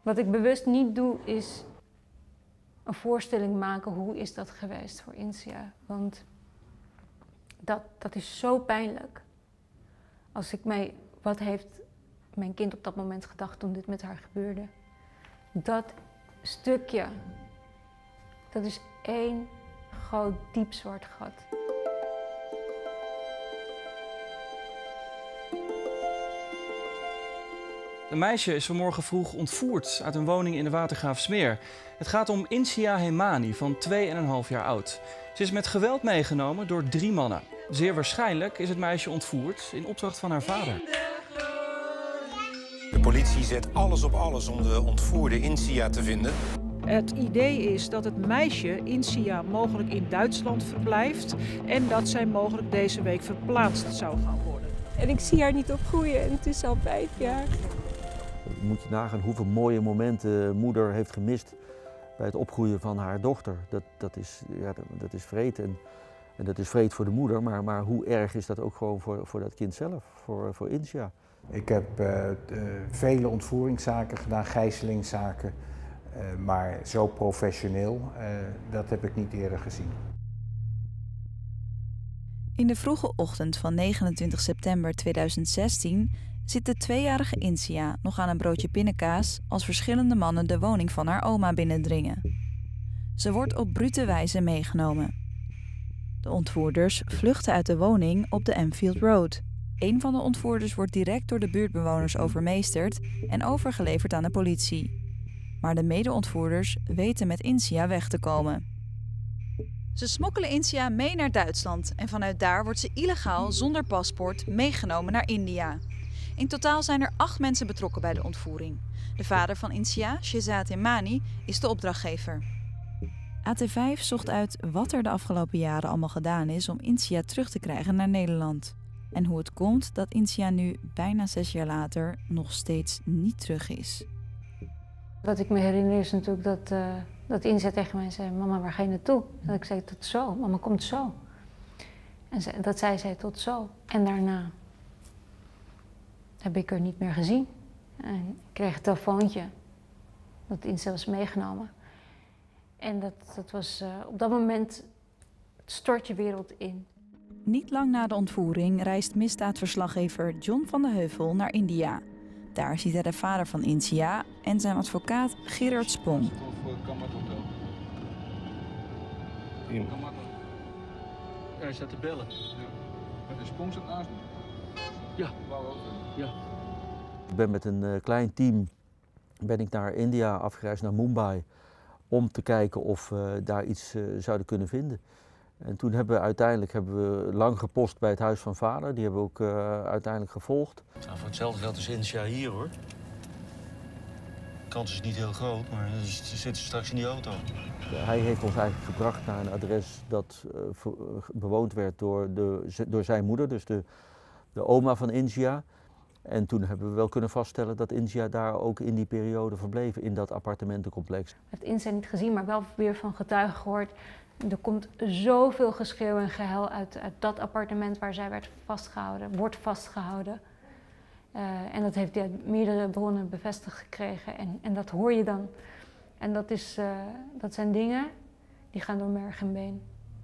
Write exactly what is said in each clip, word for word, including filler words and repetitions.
Wat ik bewust niet doe, is een voorstelling maken hoe is dat geweest voor Insia. Want dat, dat is zo pijnlijk. Als ik mij, wat heeft mijn kind op dat moment gedacht toen dit met haar gebeurde? Dat stukje, dat is één groot diep zwart gat. Een meisje is vanmorgen vroeg ontvoerd uit een woning in de Watergraafsmeer. Het gaat om Insia Hemani van twee en een half jaar oud. Ze is met geweld meegenomen door drie mannen. Zeer waarschijnlijk is het meisje ontvoerd in opdracht van haar vader. De politie zet alles op alles om de ontvoerde Insia te vinden. Het idee is dat het meisje, Insia, mogelijk in Duitsland verblijft en dat zij mogelijk deze week verplaatst zou gaan worden. En ik zie haar niet opgroeien en het is al vijf jaar. Moet je nagaan hoeveel mooie momenten moeder heeft gemist bij het opgroeien van haar dochter. Dat, dat, is, ja, dat, dat is vreed en, en dat is vreed voor de moeder, maar, maar hoe erg is dat ook gewoon voor, voor dat kind zelf, voor, voor Insia. Ik heb uh, uh, vele ontvoeringszaken gedaan, gijzelingszaken, uh, maar zo professioneel, uh, dat heb ik niet eerder gezien. In de vroege ochtend van negenentwintig september tweeduizend zestien zit de tweejarige Insia nog aan een broodje pindakaas als verschillende mannen de woning van haar oma binnendringen. Ze wordt op brute wijze meegenomen. De ontvoerders vluchten uit de woning op de Enfield Road. Een van de ontvoerders wordt direct door de buurtbewoners overmeesterd en overgeleverd aan de politie. Maar de mede-ontvoerders weten met Insia weg te komen. Ze smokkelen Insia mee naar Duitsland en vanuit daar wordt ze illegaal zonder paspoort meegenomen naar India. In totaal zijn er acht mensen betrokken bij de ontvoering. De vader van Insia, Shehzad Hemani, is de opdrachtgever. A T vijf zocht uit wat er de afgelopen jaren allemaal gedaan is om Insia terug te krijgen naar Nederland. En hoe het komt dat Insia nu, bijna zes jaar later, nog steeds niet terug is. Wat ik me herinner is natuurlijk dat, uh, dat Insia tegen mij zei, mama, waar ga je naartoe? En ik zei, tot zo, mama komt zo. En ze, dat zei zij, tot zo. En daarna heb ik haar niet meer gezien. En ik kreeg een telefoontje dat Insia was meegenomen. En dat, dat was uh, op dat moment, het stort je wereld in. Niet lang na de ontvoering reist misdaadverslaggever John van de Heuvel naar India. Daar ziet hij de vader van Insia en zijn advocaat Gerard Spong. Ja, hij staat te bellen. Ja. De Spong staat naast me. Ja. Ja. Ik ben met een uh, klein team ben ik naar India afgereisd, naar Mumbai, om te kijken of we uh, daar iets uh, zouden kunnen vinden. En toen hebben we uiteindelijk hebben we lang gepost bij het huis van vader. Die hebben we ook uh, uiteindelijk gevolgd. Nou, voor hetzelfde geld is Insia hier, hoor. De kans is niet heel groot, maar ze zitten straks in die auto. Hij heeft ons eigenlijk gebracht naar een adres dat uh, bewoond werd door, de, door zijn moeder, dus de, de oma van Insia. En toen hebben we wel kunnen vaststellen dat Insia daar ook in die periode verbleef, in dat appartementencomplex. Ik heb Insia niet gezien, maar wel weer van getuigen gehoord. Er komt zoveel geschreeuw en gehuil uit, uit dat appartement waar zij werd vastgehouden, wordt vastgehouden. Uh, en dat heeft hij uit meerdere bronnen bevestigd gekregen en, en dat hoor je dan. En dat, is, uh, dat zijn dingen die gaan door merg en been.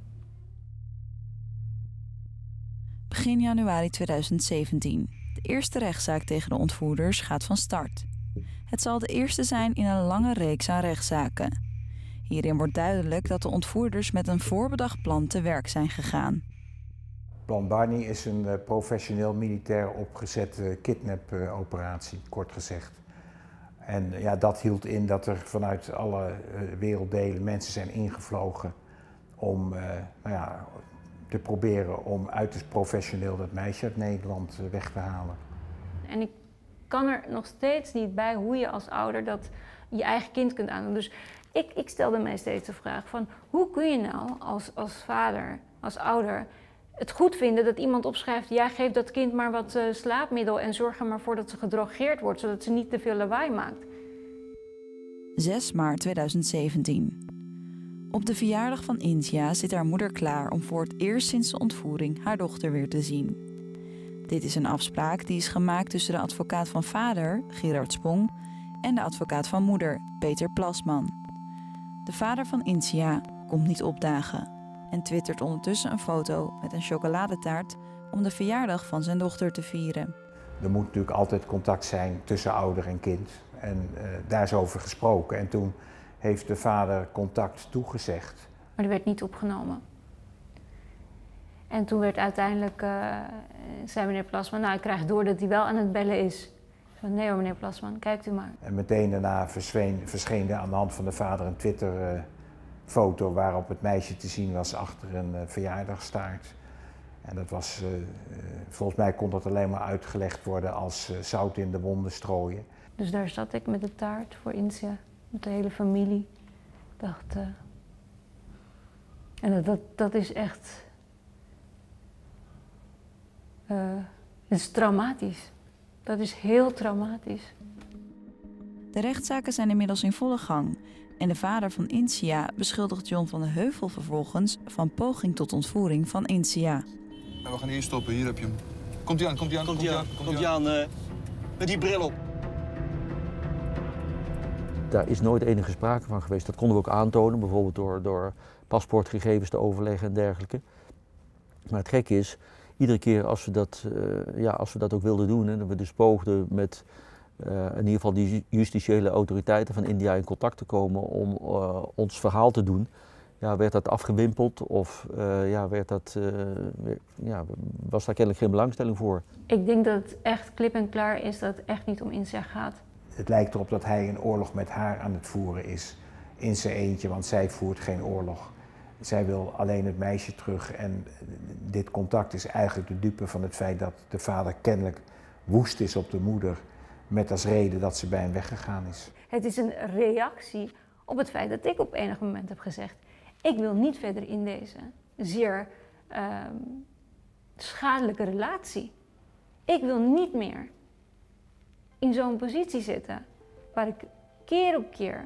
Begin januari tweeduizend zeventien. De eerste rechtszaak tegen de ontvoerders gaat van start. Het zal de eerste zijn in een lange reeks aan rechtszaken. Hierin wordt duidelijk dat de ontvoerders met een voorbedacht plan te werk zijn gegaan. Plan Barney is een uh, professioneel militair opgezette kidnap-operatie, kort gezegd. En uh, ja, dat hield in dat er vanuit alle uh, werelddelen mensen zijn ingevlogen om uh, nou ja, te proberen om uiterst professioneel dat meisje uit Nederland uh, weg te halen. En ik kan er nog steeds niet bij hoe je als ouder dat je eigen kind kunt aandoen. Dus ik, ik stelde mij steeds de vraag van hoe kun je nou als, als vader, als ouder, het goed vinden dat iemand opschrijft, ja, geef dat kind maar wat uh, slaapmiddel en zorg er maar voor dat ze gedrogeerd wordt, zodat ze niet te veel lawaai maakt. zes maart tweeduizend zeventien. Op de verjaardag van Insia zit haar moeder klaar om voor het eerst sinds de ontvoering haar dochter weer te zien. Dit is een afspraak die is gemaakt tussen de advocaat van vader, Gerard Spong, en de advocaat van moeder, Peter Plasman. De vader van Insia komt niet opdagen en twittert ondertussen een foto met een chocoladetaart om de verjaardag van zijn dochter te vieren. Er moet natuurlijk altijd contact zijn tussen ouder en kind. En uh, daar is over gesproken. En toen heeft de vader contact toegezegd. Maar die werd niet opgenomen. En toen werd uiteindelijk, uh, zei meneer Plasman, nou ik krijg door dat hij wel aan het bellen is. Ik zei, nee hoor meneer Plasman, kijkt u maar. En meteen daarna verscheen, verscheen er aan de hand van de vader een Twitter-foto uh, waarop het meisje te zien was achter een uh, verjaardagstaart. En dat was, uh, uh, volgens mij kon dat alleen maar uitgelegd worden als uh, zout in de wonden strooien. Dus daar zat ik met de taart voor Insia, met de hele familie. Ik dacht, uh, en dat, dat, dat is echt, uh, het is traumatisch. Dat is heel traumatisch. De rechtszaken zijn inmiddels in volle gang. En de vader van Insia beschuldigt John van de Heuvel vervolgens van poging tot ontvoering van Insia. En we gaan hier stoppen, hier heb je hem. Komt hij aan, komt hij aan, Komt hij aan, komt hij aan, uh, met die bril op. Daar is nooit enige sprake van geweest. Dat konden we ook aantonen, bijvoorbeeld door, door paspoortgegevens te overleggen en dergelijke. Maar het gekke is, iedere keer als we dat, uh, ja, als we dat ook wilden doen, en dat we dus poogden met uh, in ieder geval die justitiële autoriteiten van India in contact te komen om uh, ons verhaal te doen, ja, werd dat afgewimpeld of uh, ja, werd dat, uh, weer, ja, was daar kennelijk geen belangstelling voor. Ik denk dat het echt klip en klaar is dat het echt niet om Insia gaat. Het lijkt erop dat hij een oorlog met haar aan het voeren is, in zijn eentje, want zij voert geen oorlog. Zij wil alleen het meisje terug en dit contact is eigenlijk de dupe van het feit dat de vader kennelijk woest is op de moeder, met als reden dat ze bij hem weggegaan is. Het is een reactie op het feit dat ik op enig moment heb gezegd, ik wil niet verder in deze zeer uh, schadelijke relatie. Ik wil niet meer in zo'n positie zitten waar ik keer op keer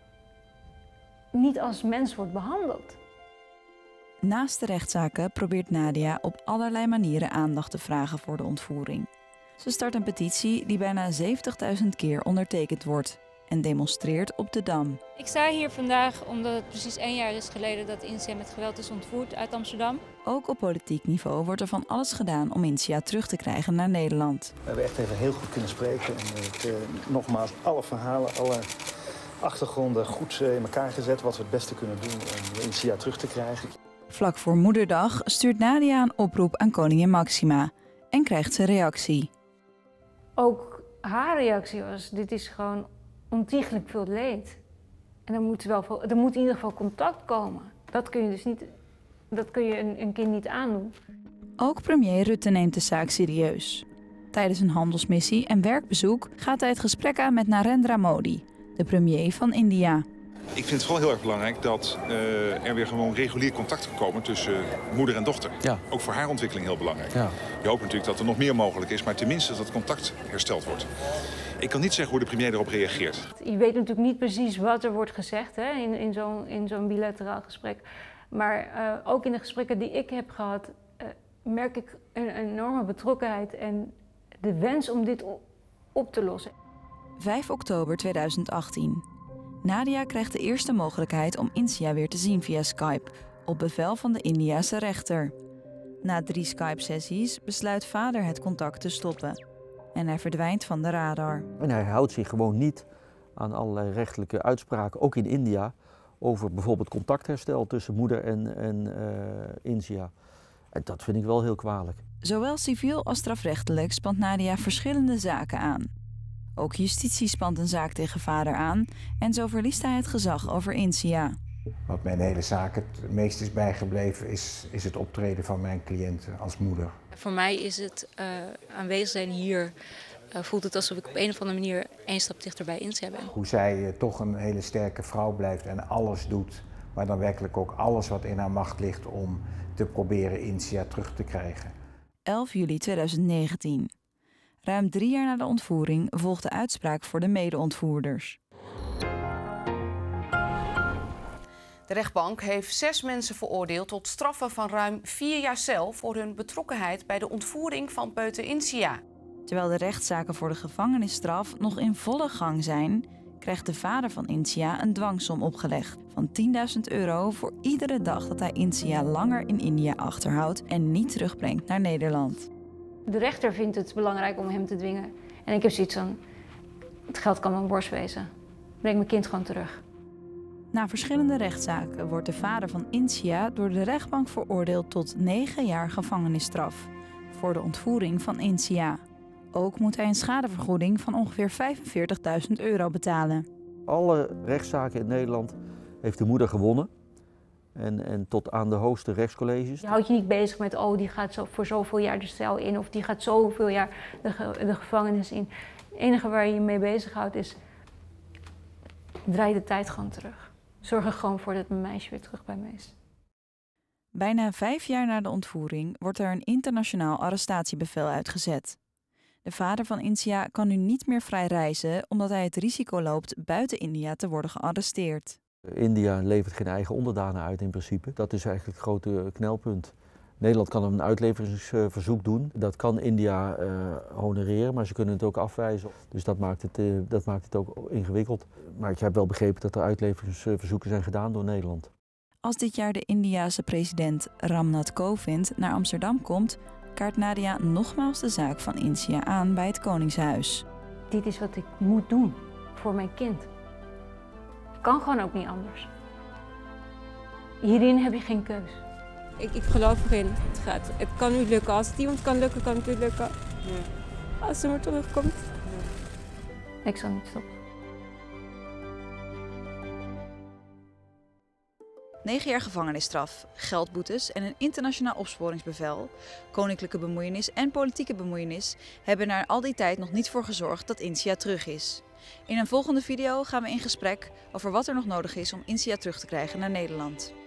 niet als mens word behandeld. Naast de rechtszaken probeert Nadia op allerlei manieren aandacht te vragen voor de ontvoering. Ze start een petitie die bijna zeventigduizend keer ondertekend wordt en demonstreert op de Dam. Ik sta hier vandaag omdat het precies één jaar is geleden dat Insia met geweld is ontvoerd uit Amsterdam. Ook op politiek niveau wordt er van alles gedaan om Insia terug te krijgen naar Nederland. We hebben echt even heel goed kunnen spreken. En het, uh, nogmaals, alle verhalen, alle achtergronden goed uh, in elkaar gezet wat we het beste kunnen doen om Insia terug te krijgen. Vlak voor Moederdag stuurt Nadia een oproep aan koningin Maxima en krijgt ze reactie. Ook haar reactie was, dit is gewoon ontiegelijk veel leed. En er moet, wel, er moet in ieder geval contact komen. Dat kun je dus niet, dat kun je een, een kind niet aandoen. Ook premier Rutte neemt de zaak serieus. Tijdens een handelsmissie en werkbezoek gaat hij het gesprek aan met Narendra Modi, de premier van India. Ik vind het vooral heel erg belangrijk dat uh, er weer gewoon regulier contact kan komen tussen moeder en dochter. Ja. Ook voor haar ontwikkeling heel belangrijk. Ja. Je hoopt natuurlijk dat er nog meer mogelijk is, maar tenminste dat het contact hersteld wordt. Ik kan niet zeggen hoe de premier erop reageert. Je weet natuurlijk niet precies wat er wordt gezegd hè, in, in zo'n in zo'n bilateraal gesprek. Maar uh, ook in de gesprekken die ik heb gehad, uh, merk ik een enorme betrokkenheid en de wens om dit op te lossen. vijf oktober tweeduizend achttien. Nadia krijgt de eerste mogelijkheid om Insia weer te zien via Skype, op bevel van de Indiase rechter. Na drie Skype-sessies besluit vader het contact te stoppen. En hij verdwijnt van de radar. En hij houdt zich gewoon niet aan allerlei rechtelijke uitspraken, ook in India, over bijvoorbeeld contactherstel tussen moeder en, en uh, Insia. En dat vind ik wel heel kwalijk. Zowel civiel als strafrechtelijk spant Nadia verschillende zaken aan. Ook justitie spant een zaak tegen vader aan en zo verliest hij het gezag over Insia. Wat mijn hele zaak het meest is bijgebleven is, is het optreden van mijn cliënten als moeder. Voor mij is het uh, aanwezig zijn hier, uh, voelt het alsof ik op een of andere manier één stap dichter bij Insia ben. Hoe zij uh, toch een hele sterke vrouw blijft en alles doet, maar dan werkelijk ook alles wat in haar macht ligt om te proberen Insia terug te krijgen. elf juli tweeduizend negentien. Ruim drie jaar na de ontvoering volgt de uitspraak voor de mede-ontvoerders. De rechtbank heeft zes mensen veroordeeld tot straffen van ruim vier jaar cel voor hun betrokkenheid bij de ontvoering van peuter Insia. Terwijl de rechtszaken voor de gevangenisstraf nog in volle gang zijn, krijgt de vader van Insia een dwangsom opgelegd van tienduizend euro voor iedere dag dat hij Insia langer in India achterhoudt en niet terugbrengt naar Nederland. De rechter vindt het belangrijk om hem te dwingen. En ik heb zoiets van, het geld kan mijn borst wezen. Breng mijn kind gewoon terug. Na verschillende rechtszaken wordt de vader van Insia door de rechtbank veroordeeld tot negen jaar gevangenisstraf voor de ontvoering van Insia. Ook moet hij een schadevergoeding van ongeveer vijfenveertigduizend euro betalen. Alle rechtszaken in Nederland heeft de moeder gewonnen. En, en tot aan de hoogste rechtscolleges. Je houdt je niet bezig met, oh, die gaat zo voor zoveel jaar de cel in of die gaat zoveel jaar de, ge de gevangenis in. Het enige waar je je mee bezighoudt is, draai de tijd gewoon terug. Zorg er gewoon voor dat mijn meisje weer terug bij me is. Bijna vijf jaar na de ontvoering wordt er een internationaal arrestatiebevel uitgezet. De vader van Insia kan nu niet meer vrij reizen omdat hij het risico loopt buiten India te worden gearresteerd. India levert geen eigen onderdanen uit in principe. Dat is eigenlijk het grote knelpunt. Nederland kan een uitleveringsverzoek doen. Dat kan India uh, honoreren, maar ze kunnen het ook afwijzen. Dus dat maakt het, uh, dat maakt het ook ingewikkeld. Maar ik heb wel begrepen dat er uitleveringsverzoeken zijn gedaan door Nederland. Als dit jaar de Indiase president Ramnath Kovind naar Amsterdam komt, kaart Nadia nogmaals de zaak van Insia aan bij het Koningshuis. Dit is wat ik moet doen voor mijn kind. Het kan gewoon ook niet anders. Hierin heb je geen keus. Ik, ik geloof erin. Het, gaat, het kan nu lukken. Als het iemand kan lukken, kan het nu lukken. Ja. Als ze maar terugkomt. Ja. Ik zal niet stoppen. Negen jaar gevangenisstraf, geldboetes en een internationaal opsporingsbevel, koninklijke bemoeienis en politieke bemoeienis hebben er al die tijd nog niet voor gezorgd dat Insia terug is. In een volgende video gaan we in gesprek over wat er nog nodig is om Insia terug te krijgen naar Nederland.